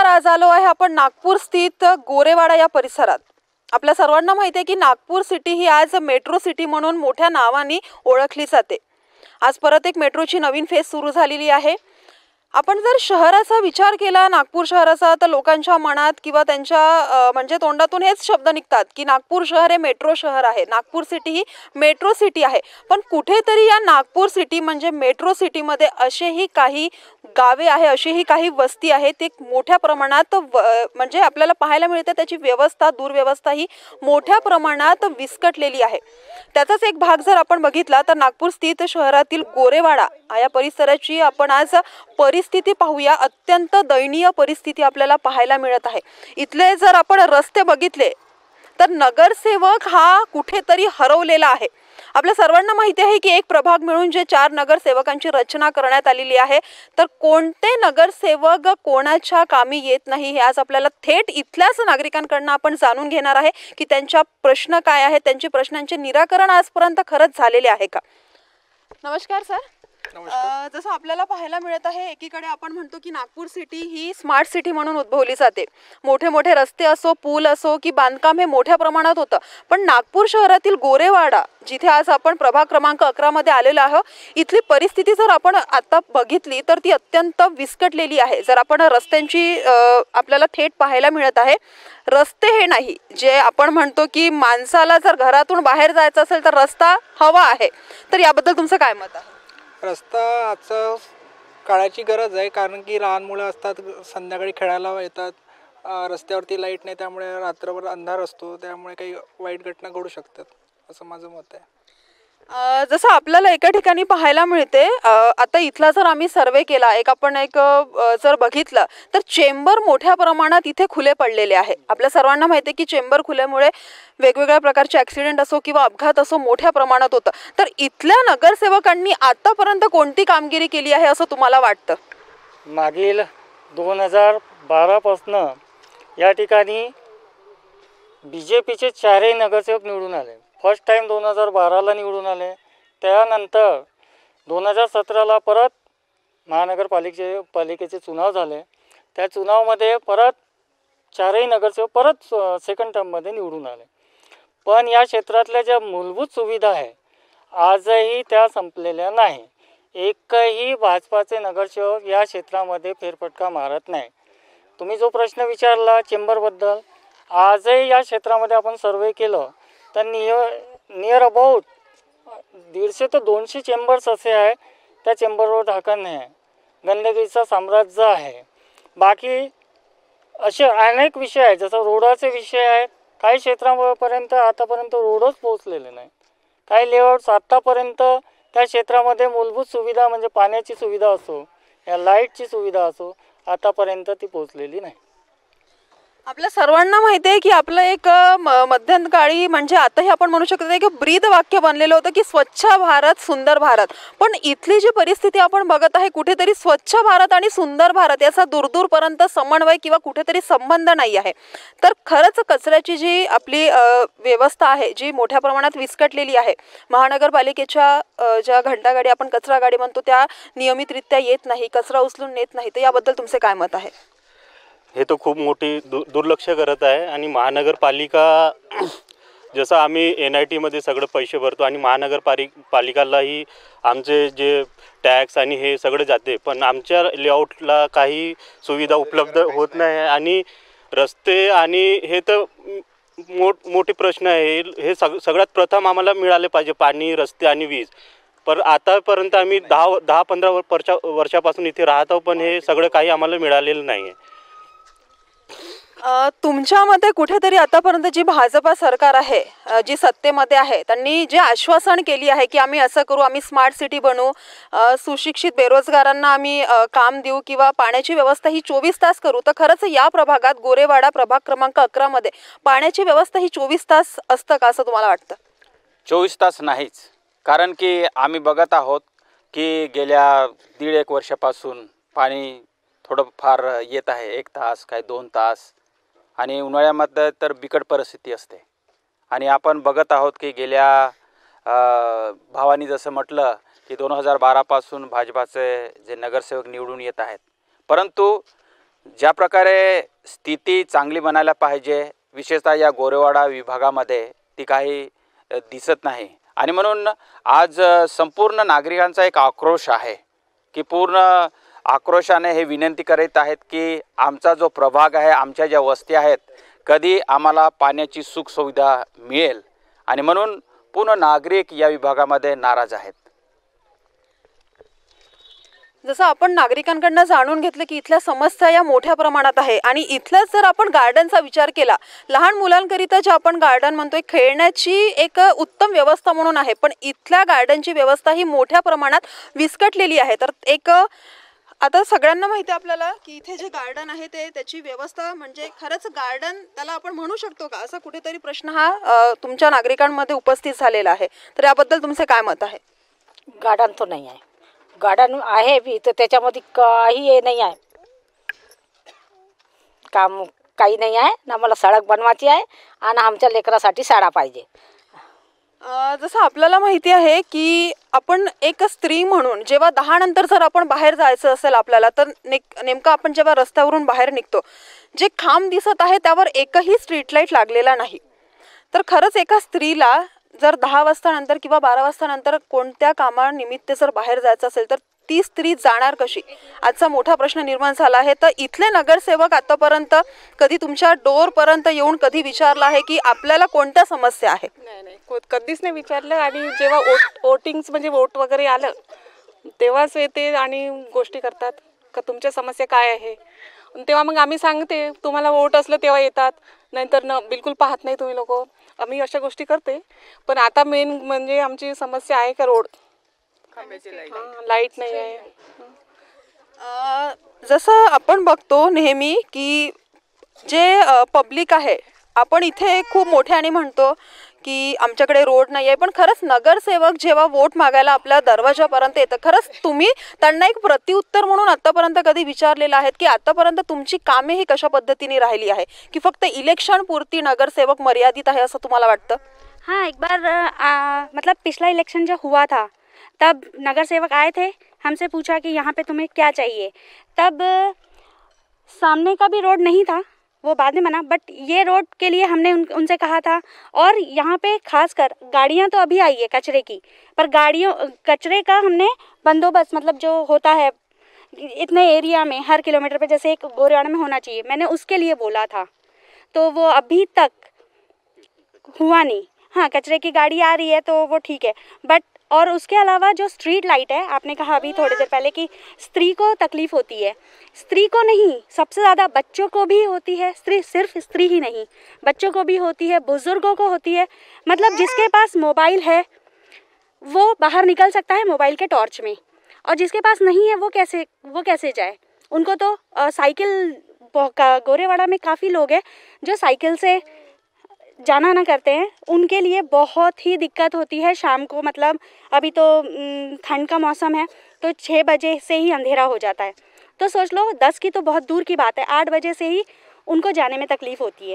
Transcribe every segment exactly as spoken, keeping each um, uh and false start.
आज आलो आहे आपण नागपूर स्थित गोरेवाडा या परिसरात। आपल्या सर्वांना माहिती आहे की नागपूर सिटी ही आज मेट्रो सिटी म्हणून मोठ्या नावाने ओळखली जाते। आज परत एक मेट्रोची नवीन फेज सुरू झालेली आहे। आपण जर शहराचा विचार केला नागपूर शहराचा तर लोकांच्या मनात किंवा त्यांच्या म्हणजे तोंडातून हेच शब्द निघतात की नागपूर शहर हे मेट्रो शहर आहे, नागपूर सिटी ही मेट्रो सिटी आहे। पण कुठेतरी या नागपूर सिटी म्हणजे मेट्रो सिटीमध्ये असेही काही गावे आहे, अशीही काही वस्ती आहे ते मोठ्या प्रमाणात म्हणजे आपल्याला पाहायला मिळते त्याची व्यवस्था दुर्व्यवस्था ही मोठ्या प्रमाणात विस्कटलेली आहे। त्याचाच एक भाग जर आपण बघितला तर नागपूर स्थित शहरातील गोरेवाडा या परिसराची आपण आज परिस्थिती पाहूया। अत्यंत दयनीय परिस्थिती आपल्याला पाहायला मिळत आहे। इथले जर आपण रस्ते बघितले तर नगरसेवक हा कुठेतरी हरवलेला आहे। आपल्या सर्वांना माहिती आहे की एक प्रभाग मिळून जे चार नगरसेवकांची रचना करण्यात आलेली आहे, तर कोणते नगरसेवक कोणाच्या कामी येत नाही हे आज आपल्याला थेट इथल्याच नागरिकांकडून आपण जाणून घेणार आहे की त्यांच्या प्रश्न काय आहेत, त्यांची प्रश्नांचे निराकरण आजपर्यंत खरंच झालेले आहे का। नमस्कार सर। जसं आपल्याला पाहायला मिळत आहे एकीकडे आपण म्हणतो की नागपूर सिटी ही स्मार्ट सिटी म्हणून उद्भवली जाते। मोठे मोठे रस्ते असो, पूल असो की बांधकाम हे मोठ्या प्रमाणात होतं, पण नागपूर शहरातील गोरेवाडा जिथे आज आपण प्रभाग क्रमांक अकरा मध्ये आलेलो आहोत, इथली परिस्थिती जर आपण आता बघितली तर ती अत्यंत विस्कटलेली आहे। जर आपण रस्त्यांची आपल्याला थेट पाहायला मिळत आहे, रस्ते हे नाही जे आपण म्हणतो की माणसाला जर घरातून बाहेर जायचं असेल तर रस्ता हवा आहे, तर याबद्दल तुमचं काय मत आहे। रस्ता आजचं काळाची गरज आहे, कारण की लहान मुलं असतात, संध्याकाळी खेळायला येतात, रस्त्यावरती लाईट नाही त्यामुळे रात्रभर अंधार असतो, त्यामुळे काही वाईट घटना घडू शकतात असं माझं मत आहे। जसं आपल्याला एका ठिकाणी पाहायला मिळते, आता इथला जर आम्ही सर्वे केला, एक आपण एक जर बघितलं तर चेंबर मोठ्या प्रमाणात इथे खुले पडलेले आहे। आपल्या सर्वांना माहिती आहे की चेंबर खुल्यामुळे वेगवेगळ्या प्रकारचे ॲक्सिडेंट असो किंवा अपघात असो मोठ्या प्रमाणात होतं। तर इथल्या नगरसेवकांनी आतापर्यंत कोणती कामगिरी केली आहे असं तुम्हाला वाटतं। मागील दोन हजार बारापासनं या ठिकाणी बी जे पीचे चारही नगरसेवक निवडून आले। फर्स्ट टाईम दोन हजार बाराला निवडून आले, त्यानंतर दोन हजार सतराला परत महानगरपालिकेचे पालिकेचे चुनाव झाले, त्या चुनावमध्ये परत चारही नगरसेवक परत सेकंड टर्ममध्ये निवडून आले। पण या क्षेत्रातल्या ज्या मूलभूत सुविधा आहे आजही त्या संपलेल्या नाही। एकही भाजपाचे नगरसेवक या क्षेत्रामध्ये फेरफटका मारत नाही। तुम्ही जो प्रश्न विचारला चेंबरबद्दल, आजही या क्षेत्रामध्ये आपण सर्वे केलं तर नियर नियर अबाउट दीडशे ते दोनशे चेंबर्स असे आहे, त्या चेंबरवर ढाकण नाही आहे, गंदगीचं साम्राज्य आहे। बाकी असे अनेक विषय आहेत, जसं रोडाचे विषय आहेत, काही क्षेत्रापर्यंत आतापर्यंत रोडच पोहोचलेले नाही। काही लेआउट्स आत्तापर्यंत त्या क्षेत्रामध्ये मूलभूत सुविधा म्हणजे पाण्याची सुविधा असो या लाईटची सुविधा असो आतापर्यंत ती पोहोचलेली नाही। आपल्या सर्वांना माहिती आहे की आपलं एक मध्यंतकाळी म्हणजे आताही आपण म्हणू शकतो की ब्रीद वाक्य बनलेलं होतं की स्वच्छ भारत सुंदर भारत, पण इथली जी परिस्थिती आपण बघत आहे कुठेतरी स्वच्छ भारत आणि सुंदर भारत याचा दूरदूरपर्यंत समन्वय किंवा कुठेतरी संबंध नाही आहे। तर खरंच कचऱ्याची जी आपली व्यवस्था आहे जी मोठ्या प्रमाणात विस्कटलेली आहे, महानगरपालिकेच्या ज्या घंटागाडी आपण कचरा गाडी म्हणतो त्या नियमितरित्या येत नाही, कचरा उचलून नेत नाही, तर याबद्दल तुमचे काय मत आहे। हे तो खूप मोठी दु दुर्लक्ष करत आहे आणि महानगरपालिका जसं आम्ही एन आय टीमध्ये सगळं पैसे भरतो आणि महानगरपालि पालिकालाही आमचे जे टॅक्स आणि हे सगळं जाते, पण आमच्या लेआउटला काही सुविधा उपलब्ध होत नाही आणि रस्ते आणि हे तर मोठ मोठे प्रश्न आहे। हे सग सगळ्यात प्रथम आम्हाला मिळाले पाहिजे पाणी, रस्ते आणि वीज, पण आतापर्यंत आम्ही दहा दहा पंधरा वर्षा वर्षापासून इथे राहतो, पण हे सगळं काही आम्हाला मिळालेलं नाही आहे। तुमच्या मते कुठेतरी आतापर्यंत जी भाजपा सरकार आहे, जी सत्तेमध्ये आहे, त्यांनी जे आश्वासन केली आहे की आम्ही असं करू, आम्ही स्मार्ट सिटी बनवू, सुशिक्षित बेरोजगारांना आम्ही काम देऊ किंवा पाण्याची व्यवस्था ही चोवीस तास करू, तर खरंच या प्रभागात गोरेवाडा प्रभाग क्रमांक अकरा मध्ये पाण्याची व्यवस्था ही चोवीस तास असतं का असं तुम्हाला वाटतं। चोवीस तास नाहीच, कारण की आम्ही बघत आहोत की गेल्या दीड एक वर्षापासून पाणी थोडं फार येत आहे, एक तास काय दोन तास, आणि उन्हाळ्यामध्ये तर बिकट परिस्थिती असते। आणि आपण बघत आहोत की गेल्या भावानी जसं म्हटलं की दोन हजार बारापासून भाजपाचे जे नगरसेवक निवडून येत आहेत, परंतु ज्या प्रकारे स्थिती चांगली बनायला पाहिजे, विशेषतः या गोरेवाडा विभागामध्ये ती काही अ, दिसत नाही. आणि म्हणून आज अ, संपूर्ण नागरिकांचा एक आक्रोश आहे की पूर्ण आक्रोशाने हे विनंती करीत आहेत की आमचा जो प्रभाग आहे, आमच्या ज्या वस्ती आहेत, कधी आम्हाला पाण्याची सुखसुविधा मिळेल. आणि म्हणून पूर्ण नागरिक या विभागामध्ये नाराज आहेत. जसं आपण नागरिकांकडनं जाणून घेतलं की इथल्या समस्या या मोठ्या प्रमाणात आहे आणि इथलंच जर आपण गार्डनचा विचार केला, लहान मुलांकरिता जे आपण गार्डन म्हणतोय खेळण्याची एक उत्तम व्यवस्था म्हणून आहे, पण इथल्या गार्डनची व्यवस्था ही मोठ्या प्रमाणात विस्कटलेली आहे. तर एक आता सगळ्यांना माहिती आहे आपल्याला की इथे जे गार्डन आहे ते त्याची व्यवस्था म्हणजे खरंच गार्डन त्याला आपण म्हणू शकतो का, असा कुठेतरी प्रश्न हा अ, तुमच्या नागरिकांमध्ये उपस्थित झालेला आहे. तर याबद्दल तुमचे काय मत आहे? गार्डन तो नाही आहे. गार्डन आहे बी तर त्याच्यामध्ये काही हे नाही आहे, काम काही नाही आहे ना. मला सडक बनवायची आहे आणि आमच्या लेकरासाठी शाळा पाहिजे. अ, जसं आपल्याला माहिती आहे की आपण एक स्त्री म्हणून जेव्हा दहा नंतर जर आपण बाहेर जायचं असेल आपल्याला, तर नेक नेमकं आपण जेव्हा रस्त्यावरून बाहेर निघतो, जे खांब दिसत आहे त्यावर एकही स्ट्रीट लाईट लागलेला नाही. तर खरंच एका स्त्रीला जर दहा वाजता नंतर किंवा बारा वाजता नंतर कोणत्या कामानिमित्त जर बाहेर जायचं असेल तर ती स्त्री जाणार कशी, आजचा मोठा प्रश्न निर्माण झाला आहे. तर इथले नगरसेवक आतापर्यंत कधी तुमच्या डोअरपर्यंत येऊन कधी विचारलं आहे की आपल्याला कोणत्या समस्या आहे? नाही नाही को- कधीच नाही विचारलं. आणि जेव्हा वोट वोटिंग्स म्हणजे वोट वगैरे आलं तेव्हाच येते आणि गोष्टी करतात का तुमच्या समस्या काय आहे. तेव्हा मग आम्ही सांगते तुम्हाला वोट असलं तेव्हा येतात, नाहीतर न बिलकुल पाहत नाही तुम्ही लोक. आम्ही अशा गोष्टी करते. पण आता मेन म्हणजे आमची समस्या आहे का रोड, लाईट नाही आहे. अ, जसं आपण बघतो नेहमी की जे पब्लिक आहे, आपण इथे खूप मोठ्याने म्हणतो की आमच्याकडे रोड नाही आहे, पण खरंच नगरसेवक जेव्हा वोट मागायला आपल्या दरवाजापर्यंत येतं, खरंच तुम्ही त्यांना एक प्रत्युत्तर म्हणून आतापर्यंत कधी विचारलेलं आहे की आतापर्यंत तुमची कामे ही कशा पद्धतीने राहिली आहे, की फक्त इलेक्शन पुरती नगरसेवक मर्यादित आहे असं तुम्हाला वाटतं? हाँ, एक बार आ, मतलब पिछला इलेक्शन जब हुआ था तब नगर सेवक आए थे, हमसे पूछा कि यहाँ पे तुम्हें क्या चाहिए. तब सामने का भी रोड नहीं था, वो बाद में बना, बट ये रोड के लिए हमने उन, उनसे कहा था. और यहाँ पे खासकर गाड़ियाँ तो अभी आई है कचरे की, पर गाड़ियों कचरे का हमने बंदोबस्त मतलब जो होता है इतने एरिया में हर किलोमीटर पे जैसे एक गोरेवाड़ा में होना चाहिए, मैंने उसके लिए बोला था. तो वो अभी तक हुआ नहीं. हाँ, कचरे की गाड़ी आ रही है तो वो ठीक है, बट और उसके अलावा जो स्ट्रीट लाइट है, आपने कहा अभी थोड़ी देर पहले कि स्त्री को तकलीफ़ होती है. स्त्री को नहीं, सबसे ज़्यादा बच्चों को भी होती है. स्त्री सिर्फ स्त्री ही नहीं, बच्चों को भी होती है, बुज़ुर्गों को होती है. मतलब जिसके पास मोबाइल है वो बाहर निकल सकता है मोबाइल के टॉर्च में, और जिसके पास नहीं है वो कैसे वो कैसे जाए. उनको तो अ, साइकिल गोरेवाड़ा में काफ़ी लोग हैं जो साइकिल से जाना ना करते हैं, उनके लिए बहुत ही दिक्कत होती है शाम को. मतलब अभी तो न, ठंड का मौसम है तो छः बजे से ही अंधेरा हो जाता है. तो सोच लो दस की तो बहुत दूर की बात है, आठ बजे से ही उनको जाने में तकलीफ़ होती है.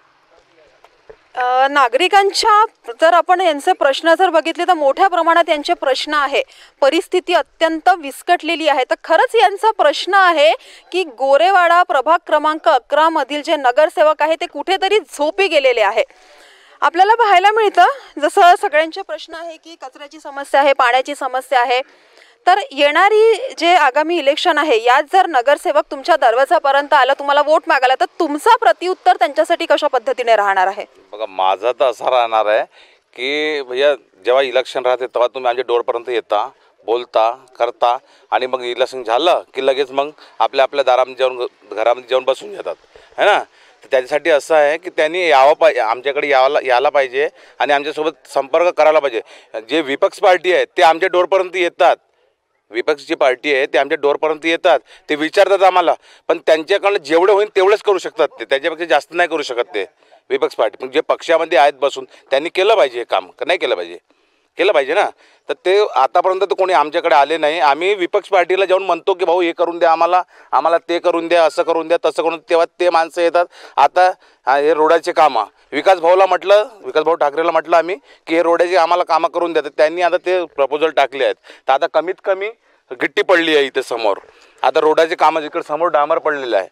अ, नागरिकांच्या जर आपण यांचे प्रश्न जर बघितले तर मोठ्या प्रमाणात यांचे प्रश्न आहे. परिस्थिती अत्यंत विस्कटलेली आहे. तर खरंच यांचा प्रश्न आहे की गोरेवाडा प्रभाग क्रमांक अकरा मधील जे नगरसेवक आहे ते कुठेतरी झोपी गेलेले आहे. आपल्याला पाहायला मिळतं जसं सगळ्यांचे प्रश्न आहे की कचऱ्याची समस्या आहे, पाण्याची समस्या आहे. तर येणारी जे आगामी इलेक्शन आहे यात जर नगरसेवक तुमच्या दरवाजापर्यंत आला तुम्हाला वोट मागायला, तर तुमचा प्रत्युत्तर त्यांच्यासाठी कशा पद्धतीने राहणार आहे? बघा, माझा तर असा राहणार आहे की भैया जेव्हा इलेक्शन राहते तेव्हा तुम्ही आमच्या डोरपर्यंत येता, बोलता, करता आणि मग इलेक्शन झालं की लगेच मग आपल्या आपल्या दारामध्ये जाऊन घरामध्ये जाऊन बसून येतात, है ना. तर त्याच्यासाठी असं आहे की त्यांनी यावं पाहिजे, आमच्याकडे यावला यायला पाहिजे आणि आमच्यासोबत संपर्क करायला पाहिजे. जे विपक्ष पार्टी आहे ते आमच्या डोरपर्यंत येतात, विपक्षची पार्टी आहे ते आमच्या डोरपर्यंत येतात, ते विचारतात आम्हाला, पण त्यांच्याकडनं जेवढं होईल तेवढंच करू शकतात ते, त्याच्यापेक्षा जास्त नाही करू शकत ते विपक्ष पार्टी. पण जे पक्षामध्ये आहेत बसून त्यांनी केलं पाहिजे हे काम, नाही केलं पाहिजे, केलं पाहिजे ना. तर ते आतापर्यंत तर कोणी आमच्याकडे आले नाही. आम्ही विपक्ष पार्टीला जाऊन म्हणतो की भाऊ हे करून द्या आम्हाला, आम्हाला ते करून द्या, असं करून द्या, तसं करून, तेव्हा ते माणसं येतात. आता हे रोडाचे कामं विकास भाऊला म्हटलं, विकास भाऊ ठाकरेला म्हटलं आम्ही की हे रोडाचे आम्हाला कामं करून द्या, तर त्यांनी आता ते प्रपोजल टाकले आहेत. तर आता कमीत कमी गिट्टी पडली आहे इथे समोर. आता रोडाचे कामं जिकडे समोर डांबर पडलेलं आहे,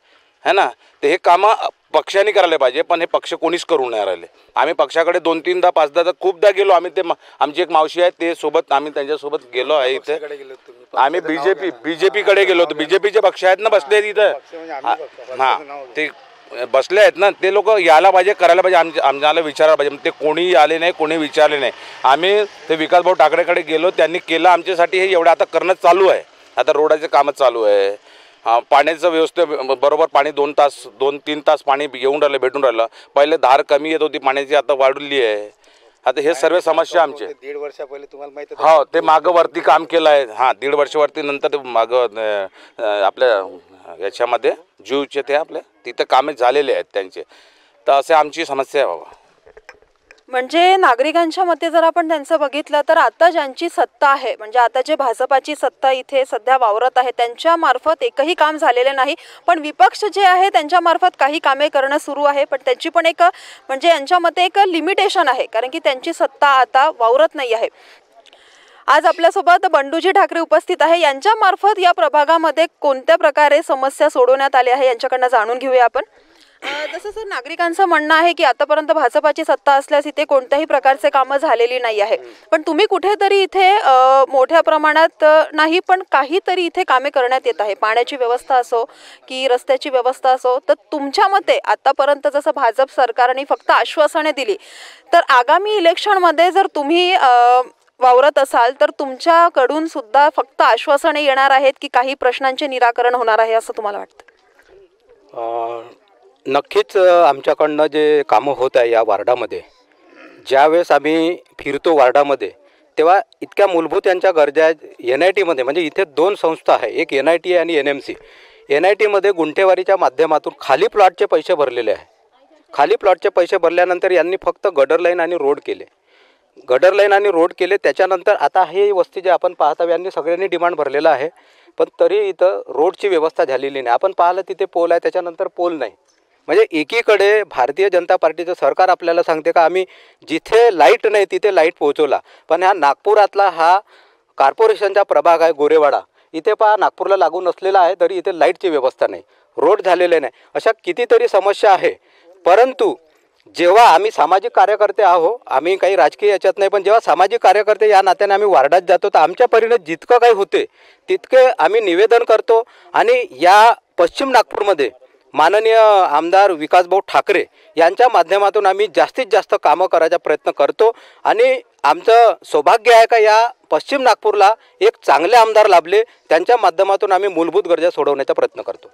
है ना. तर हे कामं पक्षाने करायला पाहिजे, पण हे पक्ष कोणीच करू नाही राहिले. आम्ही पक्षाकडे दोन तीनदा पाचदा तर खूपदा गेलो आम्ही. ते आमची एक मावशी आहे ते सोबत आम्ही त्यांच्यासोबत गेलो आहे इथे. आम्ही B J P B J पीकडे गेलो होतो. बी जे पीचे पक्ष आहेत ना बसले इथं. हां ते बसले आहेत ना, ते लोक यायला पाहिजे, करायला पाहिजे, आमच्या आम्हाला विचारायला पाहिजे. ते कोणी आले नाही, कोणी विचारले नाही. आम्ही ते विकासभाऊ ठाकरेकडे गेलो, त्यांनी केलं आमच्यासाठी. हे एवढं आता करणं चालू आहे. आता रोडाचे कामं चालू आहे. हां पाण्याचं व्यवस्था बरोबर, पाणी दोन तास दोन तीन तास पाणी येऊन राहिलं, भेटून राहिलं. पहिले धार कमी येत होती पाण्याची, आता वाढली आहे. आता हे सर्व समस्या आमचे दीड वर्षा पहिले तुम्हाला माहिती हो ते मागं वरती काम केलं आहे. हां दीड वर्षावरती नंतर ते मागं आपल्या याच्यामध्ये जीवचे ते आपल्या तिथं कामे झालेले आहेत त्यांचे. तर असे आमची समस्या आहे बाबा. म्हणजे नागरिकांच्या मते जर आपण त्यांचं बघितलं तर आता ज्यांची सत्ता आहे, म्हणजे आता जे भाजपाची सत्ता इथे सध्या वावरत आहे, त्यांच्या मार्फत एकही काम झालेले नाही. पण विपक्ष जे आहे त्यांच्या मार्फत काही कामे करणं सुरू आहे. पण त्याची पण एक म्हणजे यांच्या मते एक लिमिटेशन आहे, कारण की त्यांची सत्ता आता वावरत नाही आहे. आज आपल्यासोबत बंडूजी ठाकरे उपस्थित आहे. यांच्या मार्फत या प्रभागामध्ये कोणत्या प्रकारे समस्या सोडवण्यात आल्या आहे यांच्याकडनं जाणून घेऊया आपण. जसं सर नागरिकांचं म्हणणं आहे की आतापर्यंत भाजपाची सत्ता असल्यास इथे कोणत्याही प्रकारचे कामं झालेली नाही आहे. पण तुम्ही कुठेतरी इथे मोठ्या प्रमाणात नाही पण काहीतरी इथे कामे करण्यात येत आहे. पाण्याची व्यवस्था असो की रस्त्याची व्यवस्था असो, तर तुमच्या मते आतापर्यंत जसं भाजप सरकारने फक्त आश्वासने दिली, तर आगामी इलेक्शनमध्ये जर तुम्ही वावरत असाल तर तुमच्याकडून सुद्धा फक्त आश्वासने येणार आहेत की काही प्रश्नांचे निराकरण होणार आहे असं तुम्हाला वाटतं? नक्कीच आमच्याकडनं जे कामं होत आहे या वार्डामध्ये, ज्यावेळेस आम्ही फिरतो वार्डामध्ये तेव्हा इतक्या मूलभूत यांच्या गरजा आहेत. एन आय टीमध्ये म्हणजे इथे दोन संस्था आहे, एक एन आय टी आणि N M C. N I टीमध्ये गुंठेवारीच्या माध्यमातून खाली प्लॉटचे पैसे भरलेले आहे. खाली प्लॉटचे पैसे भरल्यानंतर यांनी फक्त गटर लाईन आणि रोड केले. गटर लाईन आणि रोड केले त्याच्यानंतर आता हे वस्ती जे आपण पाहता यांनी सगळ्यांनी डिमांड भरलेला आहे, पण तरी इथं रोडची व्यवस्था झालेली नाही. आपण पाहिलं तिथे पोल आहे, त्याच्यानंतर पोल नाही. म्हणजे एकीकडे भारतीय जनता पार्टीचं सरकार आपल्याला सांगते का आम्ही जिथे लाईट नाही तिथे लाईट पोहोचवला, पण ह्या नागपुरातला हा कॉर्पोरेशनचा प्रभाग आहे गोरेवाडा, इथे पहा नागपूरला लागून असलेला आहे तरी इथे लाईटची व्यवस्था नाही, रोड झालेले नाही. अशा कितीतरी समस्या आहे. परंतु जेव्हा आम्ही सामाजिक कार्यकर्ते आहो, आम्ही काही राजकीय याच्यात नाही, पण जेव्हा सामाजिक कार्यकर्ते या नात्याने आम्ही वार्डात जातो तर आमच्या परीने जितकं काही होते तितके आम्ही निवेदन करतो. आणि या पश्चिम नागपूरमध्ये माननीय आमदार विकासभाऊ ठाकरे यांच्या माध्यमातून आम्ही जास्तीत जास्त कामं करायचा प्रयत्न करतो. आणि आमचं सौभाग्य आहे का या पश्चिम नागपूरला एक चांगले आमदार लाभले, त्यांच्या माध्यमातून आम्ही मूलभूत गरजा सोडवण्याचा प्रयत्न करतो.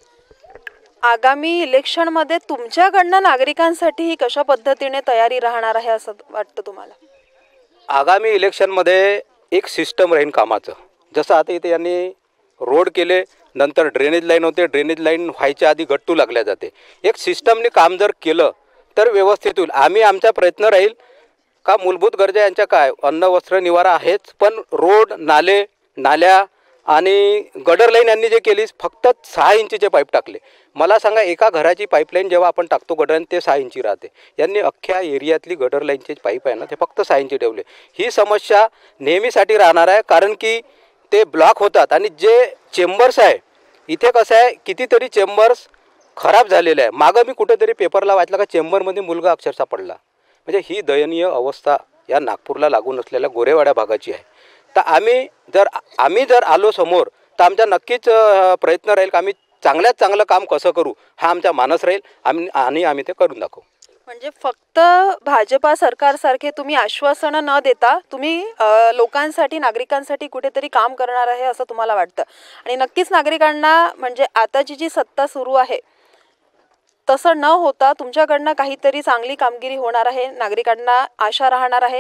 आगामी इलेक्शनमध्ये तुमच्याकडनं नागरिकांसाठी कशा पद्धतीने तयारी राहणार आहे असं वाटतं तुम्हाला? आगामी इलेक्शनमध्ये एक सिस्टम राहील कामाचं. जसं आता इथे यांनी रोड केले, नंतर ड्रेनेज लाईन होते, ड्रेनेज लाईन व्हायच्या आधी गट्टू लागल्या जाते. एक सिस्टमने काम जर केलं तर व्यवस्थित होईल. आम्ही आमचा प्रयत्न राहील का मूलभूत गरजा यांच्या काय अन्न वस्त्र निवारा आहेच, पण रोड नाले नाल्या आणि गटर लाईन यांनी जे केली फक्त सहा इंचीचे पाईप टाकले. मला सांगा एका घराची पाईपलाईन जेव्हा आपण टाकतो गटर ते सहा इंची राहते, यांनी अख्ख्या एरियातली गटर लाईनचे पाईप आहे ना ते फक्त सहा इंची ठेवले. ही समस्या नेहमीसाठी राहणार आहे, कारण की ते ब्लॉक होतात. आणि जे चेंबर्स आहे इथे कसं आहे कितीतरी चेंबर्स खराब झालेले आहे. मागं मी कुठेतरी पेपरला वाचलं का चेंबरमध्ये मुलगा अक्षरशः पडला. म्हणजे ही दयनीय अवस्था या नागपूरला लागून असलेल्या गोरेवाड्या भागाची आहे. तर आम्ही जर आम्ही जर आलो समोर तर आमचा नक्कीच प्रयत्न राहील का आम्ही चांगल्यात चांगलं काम कसं करू हा आमचा मानस राहील आम्ही आणि आम्ही ते करून दाखवू. म्हणजे फक्त भाजपा सरकारसारखे तुम्ही आश्वासनं न देता तुम्ही लोकांसाठी नागरिकांसाठी कुठेतरी काम करणार आहे असं तुम्हाला वाटतं. आणि नक्कीच नागरिकांना म्हणजे आताची जी सत्ता सुरू आहे तसं न होता तुमच्याकडनं काहीतरी चांगली कामगिरी होणार आहे, नागरिकांना आशा राहणार आहे.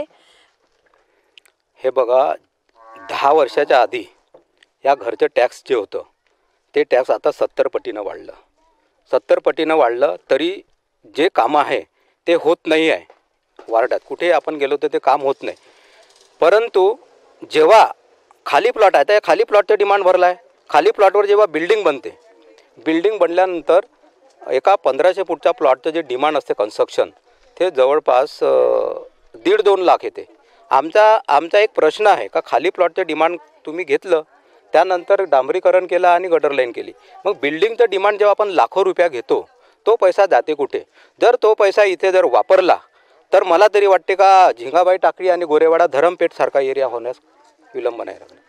हे बघा, दहा वर्षाच्या आधी या घरचं टॅक्स जे होतं ते टॅक्स आता सत्तर पटीनं वाढलं. सत्तर पटीनं वाढलं तरी जे कामं आहे ते होत नाही आहे वार्डात. कुठे आपण गेलो तर ते काम होत नाही. परंतु जेव्हा खाली प्लॉट आहे त्या खाली प्लॉटचं डिमांड भरला आहे. खाली प्लॉटवर जेव्हा बिल्डिंग बनते, बिल्डिंग बनल्यानंतर एका पंधराशे फूटच्या प्लॉटचं जे डिमांड असते कन्स्ट्रक्शन ते जवळपास दीड दोन लाख येते. आमचा आमचा एक प्रश्न आहे का खाली प्लॉटचं डिमांड तुम्ही घेतलं त्यानंतर डांबरीकरण केलं आणि गटर लाईन केली. मग बिल्डिंगचं डिमांड जेव्हा आपण लाखो रुपया घेतो तो पैसा जाते कुठे? जर तो पैसा इथे जर वापरला तर मला तरी वाटते का झिंगाबाई टाकळी आणि गोरेवाडा धरमपेठ सारखा एरिया होण्यास विलंब नाही लागला.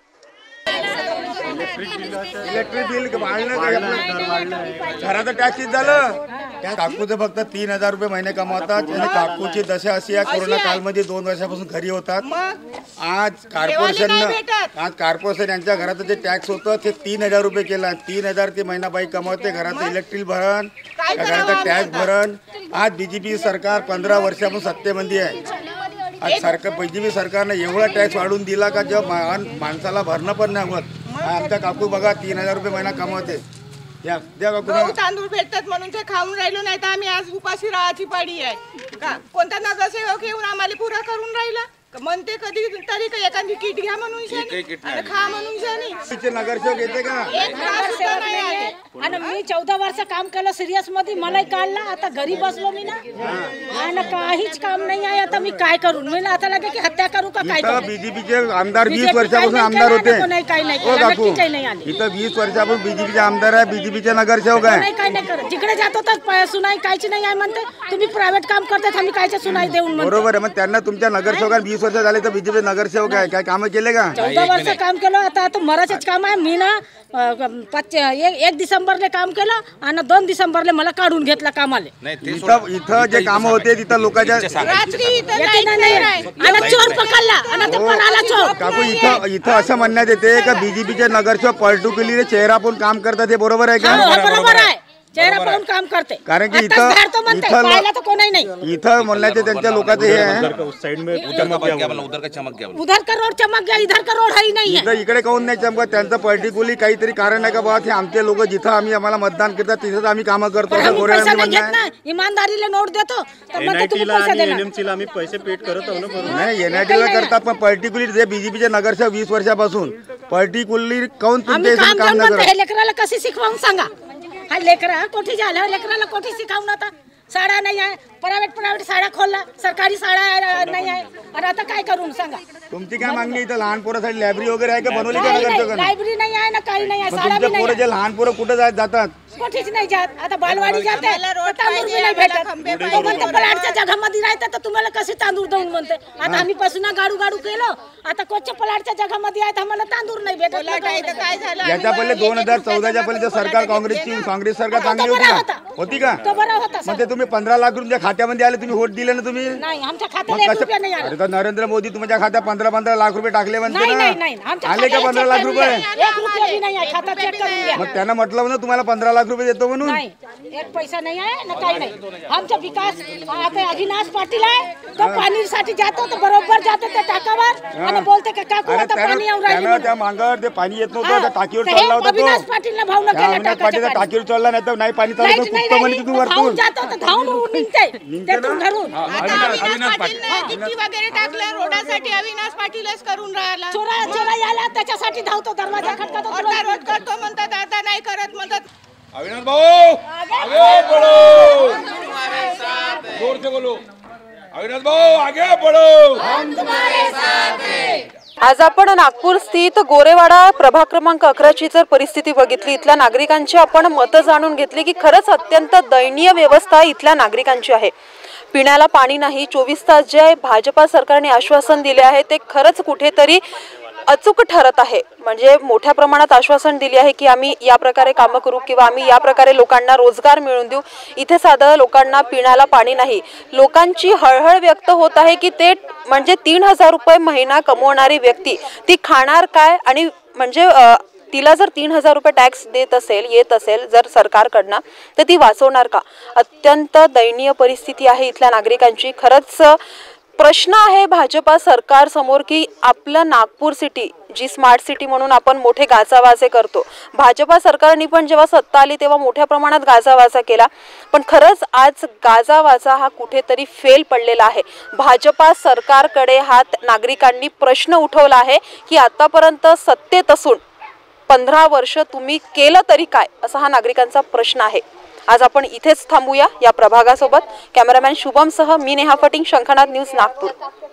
इलेक्ट्रिक बिल वाढलं, घराचं टॅक्स झालं. त्या काकूचं फक्त तीन हजार रुपये महिने कमावतात आणि काकूची दशा अशी आहे कोरोना कालमध्ये दोन वर्षापासून घरी होतात. आज कॉर्पोरेशननं आज कॉर्पोरेशन यांच्या घराचं जे टॅक्स होतं ते तीन हजार रुपये केलं. तीन हजार ते महिना बाई कमावते, घराचं इलेक्ट्रिक भरण, घराचं टॅक्स भरण. आज बी जे पी सरकार पंधरा वर्षापासून सत्तेमध्ये आहे. आज सरकार बी जे पी सरकारनं एवढा टॅक्स वाढवून दिला का जेव्हा माणसाला भरणं पण नाही होत. आमच्या काकू बघा तीन हजार रुपये महिना कमावते. या द्या काकू. गहू तांदूळ भेटतात म्हणून ते खाऊन राहिलो, नाही तर आम्ही आज उपाशी राहायची पाडी आहे का? कोणता नगरसेवक येऊन आम्हाला पुरा करून राहिला? म्हणते कधी तरी का एखादी किट घ्या म्हणून शानी, खा म्हणून शानी. नगरसेवक येते का? आणि मी चौदा वर्ष काम केलं सिरियस मध्ये, मला काढला. आता घरी बसलो मी ना, आणि काहीच काम नाही आहे. आता मी काय करू? मी आता लागे की हत्या करू का काय करू? बीजेपीचे आमदार वीस वर्षापासून आमदार होते. काही नाही हो काकू, इथं वीस वर्षापासून बीजेपीचे आमदार आहे, बीजेपीचे नगरसेवक आहे. काय नाही करत. जिकडे जातो तर सुनाई कायची नाही आहे म्हणते. तुम्ही प्रायव्हेट काम करतात, आम्ही कायच्या सुनाई देऊन म्हणतो. बरोबर आहे. मग त्यांना तुमच्या नगरसेवकांना वीस वर्ष झाले तर बीजेपी नगरसेवक आहे, काय कामं केले का? चौदा वर्ष काम केलं. आता आता मराठीच काम आहे. मी ना पाच एक डिसेंबरले काम केलं आणि दोन डिसेंबरले मला काढून घेतला कामाले. इथं इथं जे काम होते तिथं लोकांच्या चोर पकडला आणि ते पळाला चोर. काकू इथं इथं असं म्हणण्यात येते का बीजेपीचे नगरसेवक पर्टिक्युलरली चेहरा पण काम करतात, हे बरोबर आहे का? बरोबर आहे, चेहरा पाहून काम करते. कारण की इथं इथं कोणी नाही. इथं म्हणण्याचे त्यांच्या लोकांचं हे आहे उधर का रोड चमक गया, इधर का रोड है नहीं है. इकडे काऊन नाही चमकत? त्यांचं पर्टिक्युलरली काहीतरी कारण आहे का बाबा ते आमचे लोक जिथं आम्ही आम्हाला मतदान करतात तिथंच आम्ही कामं करतो असं गोरेवाडा म्हणणं आहे. इमानदारीला नोट देतो तर मग तुम्ही पैसे देणार. आम्ही पैसे पेड करत आहोत ना. नाही एनआयटीला करतात, पण पर्टिक्युलरली जे बीजेपीचे नगरसेवक वीस वर्षापासून पर्टिक्युलरली काऊन तुमचे काम नाही करत? लेकराला कशी शिकवून सांगा. हा लेकरा कोठी झाला, लेकराला कोठी शिकवून. आता शाळा नाही आहे, प्रायव्हेट प्रायव्हेट शाळा खोलला, सरकारी शाळा नाही आहे. आणि आता काय करून सांगा? तुमची काय मागणी? इथं लहान पोरासाठी लायब्ररी वगैरे आहे का बनवली का नगरसेवकांनी? लायब्ररी नाही आहे ना, काही नाही आहे. शाळा तुमच्या पोरं जे लहान पोरं कुठे जातात? कोठीच नाही जात. आता बालवाडी जाते, तांदूळ नाही भेटत. तो म्हणते पलाटच्या जगामध्ये राहते तर तुम्हाला कसे तांदूळ देऊन म्हणते. आता आम्ही पासून गाडू गाडू केलं, आता कोणच्या पलाटच्या जगामध्ये आहे आम्हाला तांदूळ नाही भेटत. काय झालं? याच्या पहिले दोन हजार चौदाच्या पहिले सरकार काँग्रेसची काँग्रेस सरकार चांगली होती का? होती का? तो बरा होता. मग ते तुम्ही पंधरा लाख रुपये खात्यामध्ये आले, तुम्ही वोट दिले ना तुम्ही? नाही, आमच्या खात्यात एक रुपया नाही आला. अरे तर नरेंद्र मोदी तुमच्या खात्यात पंधरा पंधरा लाख रुपये टाकले म्हणते नाही नाही ना, नाही. आमच्या आले का पंधरा लाख रुपये? एक रुपया बी नाही आहे. खाता चेक करून घ्या. मग त्यांना म्हटलं ना तुम्हाला पंधरा लाख रुपये देतो म्हणून. नाही, एक पैसा नाही आहे ना, काही नाही. आमचा विकास आता अविनाश पाटील आहे, तो पाणीसाठी जातो तर बरोबर जातो त्या टाकावर आणि बोलते का काकू आता पाणी येऊन राहिलं. त्या मांगावर ते पाणी येत नव्हतं, त्या टाकीवर चढला होता तो. अविनाश पाटीलला भावना केला. अविनाश पाटील टाकीवर चढला, नाही तर नाही पाणी चालू कुठं म्हणे तू वरतून जातो तर धावून निघते त्यातून घरून. अविनाश पाटीलने गिट्टी वगैरे टाकलं रोडासाठी, अविनाश पाटीलच करून राहिला. चोरा चोरा याला त्याच्यासाठी धावतो, दरवाजा खटकातो, रोज करतो म्हणतात, आता नाही करत म्हणतात. अविनाश भाऊ आगे बढ़ो, जोर से बोलो. अविनाश भाऊ आगे बढ़ो, हम तुम्हारे साथ हैं. आज आपण नागपूर स्थित गोरेवाडा प्रभाग क्रमांक अकराची जर परिस्थिती बघितली, इथल्या नागरिकांची आपण मतं जाणून घेतली की खरंच अत्यंत दयनीय व्यवस्था इथल्या नागरिकांची आहे. पिण्याला पाणी नाही. चोवीस तास जे भाजपा सरकारने आश्वासन दिले आहे ते खरंच कुठेतरी अचूक ठरत आहे. म्हणजे मोठ्या प्रमाणात आश्वासन दिले आहे की आम्ही या प्रकारे कामं करू किंवा आम्ही या प्रकारे लोकांना रोजगार मिळवून देऊ. इथे साधं लोकांना पिण्याला पाणी नाही. लोकांची हळहळ व्यक्त होत आहे की ते म्हणजे तीन हजार रुपये महिना कमवणारी व्यक्ती ती खाणार काय? आणि म्हणजे तिला जर तीन हजार रुपये टॅक्स देत असेल येत असेल जर सरकारकडनं तर ती वाचवणार का? अत्यंत दयनीय परिस्थिती आहे इथल्या नागरिकांची. खरंच प्रश्न आहे भाजपा सरकार समोर की आपलं नागपूर सिटी जी स्मार्ट सिटी म्हणून आपण मोठे गाजावाजे करतो, भाजपा सरकारने पण जेव्हा सत्ता आली तेव्हा मोठ्या प्रमाणात गाजावाजा केला, पण खरंच आज गाजावाजा हा कुठेतरी फेल पडलेला आहे. भाजपा सरकारकडे हा नागरिकांनी प्रश्न उठवला आहे की आतापर्यंत सत्तेत असून पंधरा वर्ष तुम्ही केलं तरी काय, असा हा नागरिकांचा प्रश्न आहे. आज आपण इथेच थांबूया या प्रभागासोबत. कॅमेरामॅन शुभमसह मी नेहा फटिंग, शंखनाद न्यूज, नागपूर.